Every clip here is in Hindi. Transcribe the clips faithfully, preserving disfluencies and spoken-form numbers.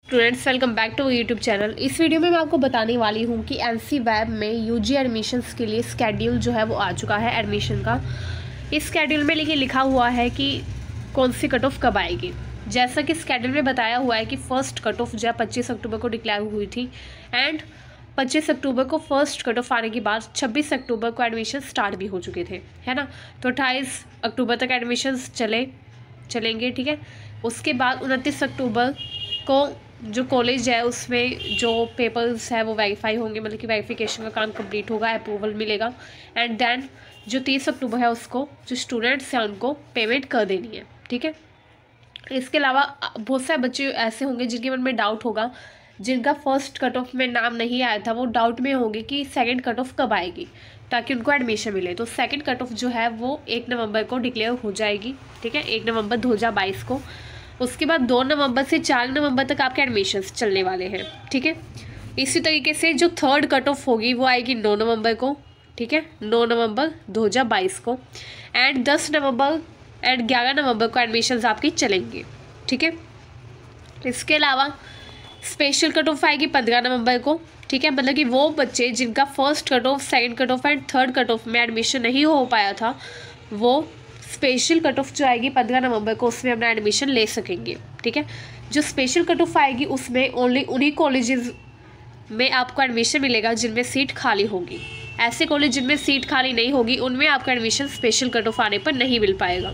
Students welcome back to YouTube channel. इस वीडियो में मैं आपको बताने वाली हूँ कि एनसी वेब में यूजी एडमिशन्स के लिए स्केड्यूल जो है वो आ चुका है एडमिशन का। इस स्केड्यूल में लेकिन लिखा हुआ है कि कौन सी कट ऑफ कब आएगी। जैसा कि स्केड्यूल में बताया हुआ है कि फ़र्स्ट कट ऑफ जो है पच्चीस अक्टूबर को डिक्लेयर हुई थी एंड पच्चीस अक्टूबर को फर्स्ट कट ऑफ आने के बाद छब्बीस अक्टूबर को एडमिशन स्टार्ट भी हो चुके थे, है ना। तो अट्ठाईस अक्टूबर तक एडमिशन्स चले चलेंगे, ठीक है। उसके बाद उनतीस अक्टूबर को जो कॉलेज है उसमें जो पेपर्स है वो वेरीफाई होंगे, मतलब कि वेरिफिकेशन का काम कंप्लीट होगा, अप्रूवल मिलेगा एंड देन जो तीस अक्टूबर है उसको जो स्टूडेंट्स हैं उनको पेमेंट कर देनी है, ठीक है। इसके अलावा बहुत सारे बच्चे ऐसे होंगे जिनके मन में डाउट होगा, जिनका फर्स्ट कट ऑफ में नाम नहीं आया था, वो डाउट में होंगे कि सेकंड कट ऑफ कब आएगी ताकि उनको एडमिशन मिले। तो सेकंड कट ऑफ जो है वो एक नवंबर को डिक्लेयर हो जाएगी, ठीक है, एक नवंबर दो हज़ार बाईस को। उसके बाद दो नवंबर से चार नवंबर तक आपके एडमिशन्स चलने वाले हैं, ठीक है। इसी तरीके से जो थर्ड कट ऑफ होगी वो आएगी नौ नवंबर को, ठीक है, नौ नवंबर दो हज़ार बाईस को एंड दस नवंबर एंड ग्यारह नवंबर को एडमिशन्स आपकी चलेंगे, ठीक है। इसके अलावा स्पेशल कट ऑफ आएगी पंद्रह नवंबर को, ठीक है। मतलब कि वो बच्चे जिनका first cut off, second cut off and third cut off में एडमिशन नहीं हो पाया था, वो स्पेशल कट ऑफ जो आएगी पंद्रह नवंबर को उसमें अपना एडमिशन ले सकेंगे, ठीक है। जो स्पेशल कट ऑफ आएगी उसमें ओनली उन्हीं कॉलेजेस में आपको एडमिशन मिलेगा जिनमें सीट खाली होगी। ऐसे कॉलेज जिनमें सीट खाली नहीं होगी उनमें आपका एडमिशन स्पेशल कट ऑफ आने पर नहीं मिल पाएगा।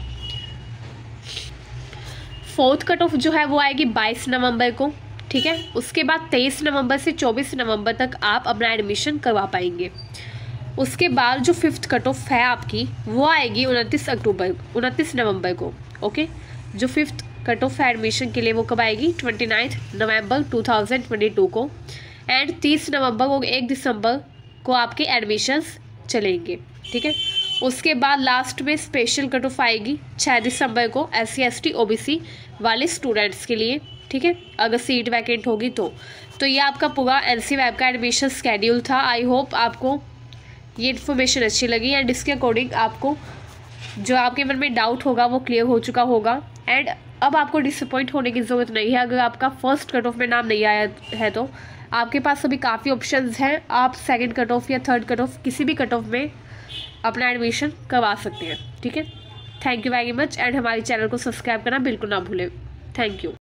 फोर्थ कट ऑफ जो है वो आएगी बाईस नवंबर को, ठीक है। उसके बाद तेईस नवंबर से चौबीस नवंबर तक आप अपना एडमिशन करवा पाएंगे। उसके बाद जो फिफ्थ कट ऑफ है आपकी वो आएगी उनतीस अक्टूबर उनतीस नवंबर को, ओके। जो फिफ्थ कट ऑफ है एडमिशन के लिए वो कब आएगी, twenty ninth November two thousand twenty two को एंड तीस नवंबर को एक दिसंबर को आपके एडमिशन्स चलेंगे, ठीक है। उसके बाद लास्ट में स्पेशल कट ऑफ आएगी छः दिसंबर को S C S T O B C वाले स्टूडेंट्स के लिए, ठीक है, अगर सीट वैकेंट होगी तो। तो ये आपका पूरा एन सी वेब का एडमिशन स्केड्यूल था। आई होप आपको ये इन्फॉर्मेशन अच्छी लगी एंड इसके अकॉर्डिंग आपको जो आपके मन में डाउट होगा वो क्लियर हो चुका होगा एंड अब आपको डिसअपॉइंट होने की ज़रूरत नहीं है। अगर आपका फर्स्ट कट ऑफ में नाम नहीं आया है तो आपके पास अभी काफ़ी ऑप्शंस हैं, आप सेकंड कट ऑफ या थर्ड कट ऑफ किसी भी कट ऑफ में अपना एडमिशन करवा सकते हैं, ठीक है। Thank you very much and हमारे चैनल को सब्सक्राइब करना बिल्कुल ना भूलें। Thank you.